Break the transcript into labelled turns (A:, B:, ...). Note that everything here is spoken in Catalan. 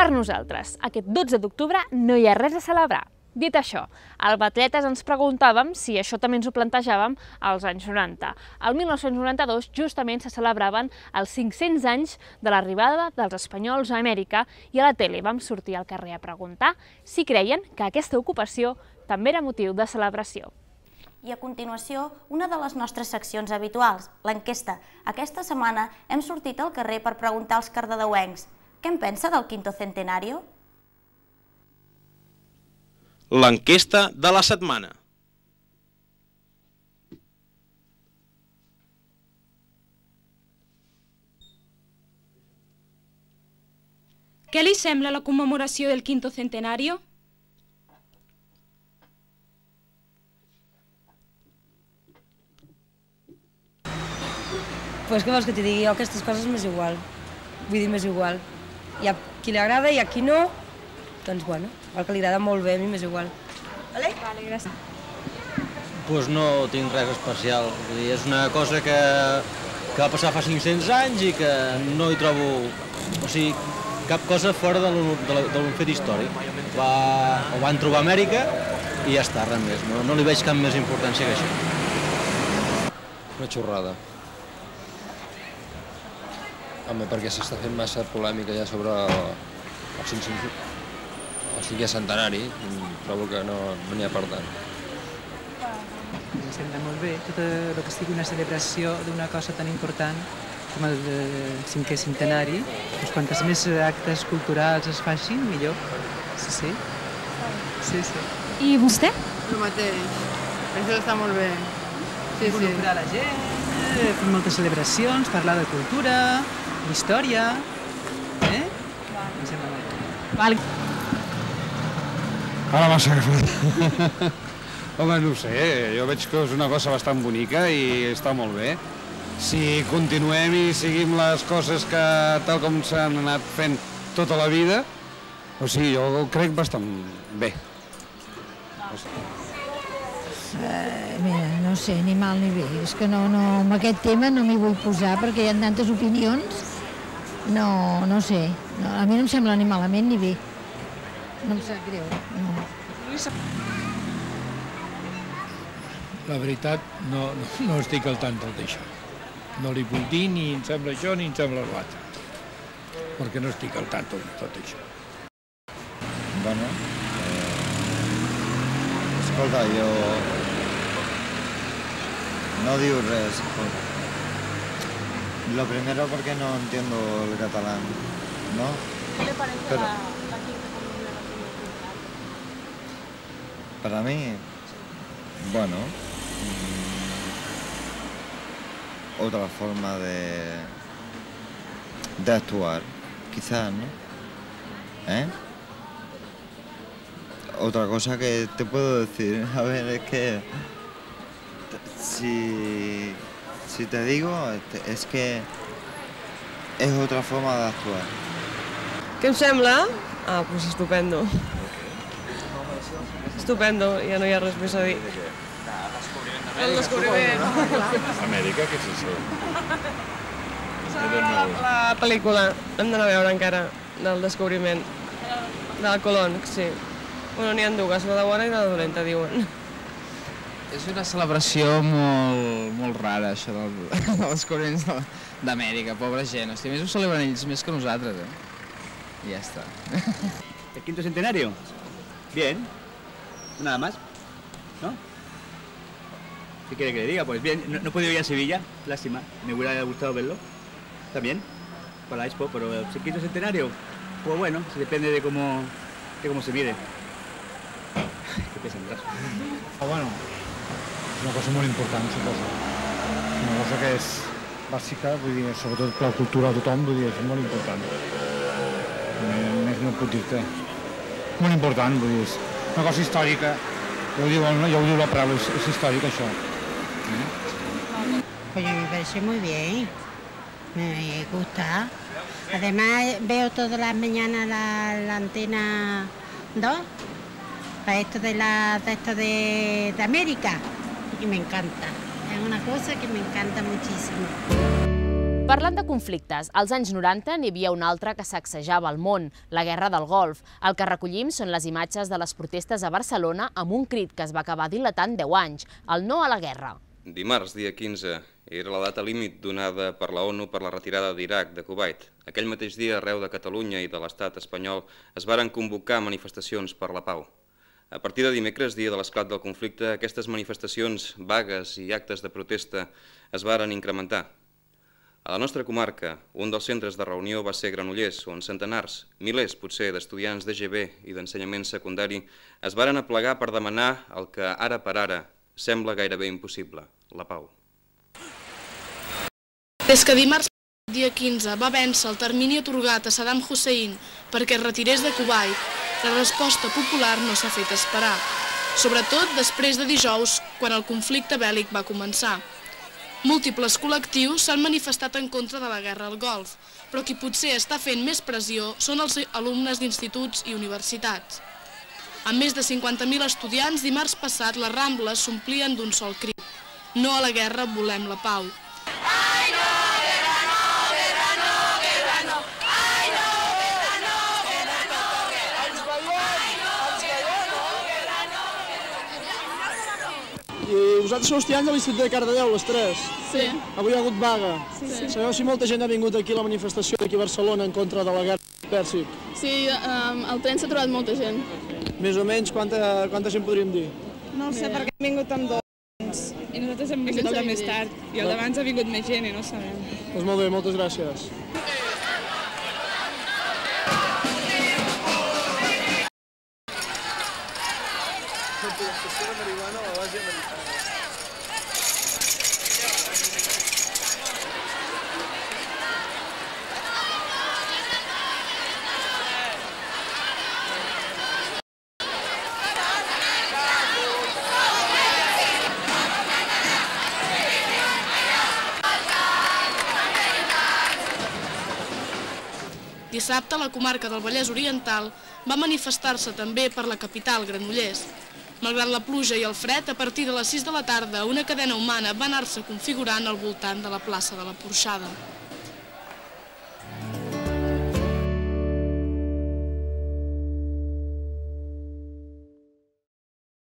A: Per nosaltres, aquest 12 d'octubre no hi ha res a celebrar. Dit això, als atletes ens preguntàvem si això també ens ho plantejàvem als anys 90. El 1992 justament se celebraven els 500 anys de l'arribada dels espanyols a Amèrica i a la tele vam sortir al carrer a preguntar si creien que aquesta ocupació també era motiu de celebració.
B: I a continuació, una de les nostres seccions habituals, l'enquesta. Aquesta setmana hem sortit al carrer per preguntar als cardedeuencs què en pensa del quinto centenario?
C: L'enquesta de la setmana.
D: Què li sembla la commemoració del quinto centenario?
E: Pues què vols que t'hi digui? Jo aquestes coses m'és igual. Vull dir, m'és igual. Hi ha qui li agrada i a qui no, doncs bueno, el que li agrada molt bé, a mi m'és igual. Vale, gràcies.
F: Doncs no tinc res especial. És una cosa que va passar fa 500 anys i que no hi trobo... O sigui, cap cosa fora d'un fet històric. Ho van trobar a Amèrica i ja està, res més. No li veig cap més importància que això.
G: Una xorrada. Home, perquè s'està fent massa polèmica ja sobre el 5è centenari. Trobo que no n'hi ha per tant.
H: Em sembla molt bé tot el que sigui una celebració d'una cosa tan important com el 5è centenari. Quantes més actes culturals es facin, millor. Sí.
D: I vostè?
I: El mateix. Això està molt bé.
H: Involucrar la gent, fer moltes celebracions, parlar de cultura, d'història. Em sembla molt bé.
J: Ara m'ha agafat. Home, no ho sé, jo veig que és una cosa bastant bonica i està molt bé. Si continuem i seguim les coses que tal com s'han anat fent tota la vida, o sigui, jo ho crec bastant bé.
K: Mira, no sé, ni mal ni bé. És que amb aquest tema no m'hi vull posar perquè hi ha tantes opinions. No sé, a mi no em sembla ni malament ni bé. No em sap greu.
L: La veritat, no estic al tant d'això. No li vull dir ni em sembla això ni em sembla l'altre. Perquè no estic al tant de tot això.
M: Bueno, escolta, jo no digo res. Lo primero porque no entiendo el catalán, ¿no?
A: ¿Qué le parece la quinta conmemoración?
M: Para mí, bueno, otra forma de actuar, quizás, ¿no? Otra cosa que te puedo decir, a ver, es que si te digo, es que es otra forma de actuar.
E: Què em sembla? Ah, doncs estupendo. Estupendo, ja no hi ha res més a dir. El descobriment.
J: Amèrica, què és això?
E: La pel·lícula, hem d'anar a veure encara, del descobriment. De la Colón, sí. Bueno, n'hi ha dues, la de bona i la de dolenta, diuen.
N: És una celebració molt rara, això dels descobriments d'Amèrica, pobra gent. Hòstia, més ho celebren ells més que nosaltres, I ya está.
O: ¿El quinto centenario? Bien. Nada más, ¿no? ¿Qué quiere que le diga? Pues bien, no he podido ir a Sevilla, lástima. Me hubiera gustado verlo, también, para la Expo, pero el quinto centenario, pues bueno, depende de cómo se mire. ¿Qué piensan?
P: Bueno, és una cosa molt important, suposo. És una cosa que és bàsica, vull dir, sobretot per la cultura de tothom, vull dir, és molt important. Més no puc dir-te. Molt important, vull dir, és una cosa històrica. Ja ho diu la paraula, és històrica, això.
K: Pues me parece muy bien, me gusta. Además veo todas las mañanas la antena 2, para esto de América, y me encanta. Es una cosa que me encanta muchísimo.
Q: Parlant de conflictes, als anys 90 n'hi havia un altre que sacsejava el món, la Guerra del Golf. El que recollim són les imatges de les protestes a Barcelona amb un crit que es va acabar dilatant 10 anys, el no a la guerra.
R: Dimarts, dia 15, era la data límit donada per la ONU per la retirada d'Iraq de Kuwait. Aquell mateix dia, arreu de Catalunya i de l'estat espanyol, es varen convocar manifestacions per la pau. A partir de dimecres, dia de l'esclat del conflicte, aquestes manifestacions vagues i actes de protesta es varen incrementar. A la nostra comarca, un dels centres de reunió va ser Granollers, on centenars, milers potser d'estudiants d'EGB i d'ensenyament secundari es varen aplegar per demanar el que ara per ara sembla gairebé impossible, la pau.
S: Des que dimarts, dia 15, va vèncer el termini atorgat a Saddam Hussein perquè es retirés de Kuwait, la resposta popular no s'ha fet esperar, sobretot després de dijous, quan el conflicte bèl·lic va començar. Múltiples col·lectius s'han manifestat en contra de la guerra al Golf, però qui potser està fent més pressió són els alumnes d'instituts i universitats. Amb més de 50.000 estudiants, dimarts passat les Rambles s'omplien d'un sol crit. No a la guerra, volem la pau.
T: I vosaltres sou estudiants de l'Institut de Cardedeu, les tres?
U: Sí.
T: Avui hi ha hagut vaga.
U: Sí.
T: Sabeu si molta gent ha vingut aquí a la manifestació d'aquí a Barcelona en contra de la guerra pèrsic?
U: Sí, al tren s'ha trobat molta gent.
T: Més o menys, quanta gent podríem dir?
U: No ho sé, perquè hem vingut amb dos. I nosaltres hem vingut més tard. I el d'abans ha vingut més gent i no ho sabem.
T: Doncs molt bé, moltes gràcies.
S: Dissabte, la comarca del Vallès Oriental va manifestar-se també per la capital, Granollers. Malgrat la pluja i el fred, a partir de les 6 de la tarda, una cadena humana va anar-se configurant al voltant de la plaça de la Porxada.